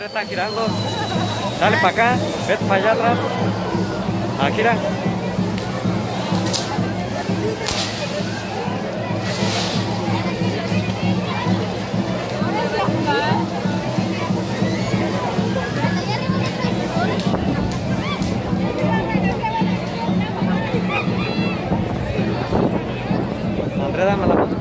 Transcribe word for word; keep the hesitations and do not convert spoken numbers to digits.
Andrea está girando. Dale para acá, vete para allá atrás. Ah, gira. Andrea, dame la mano.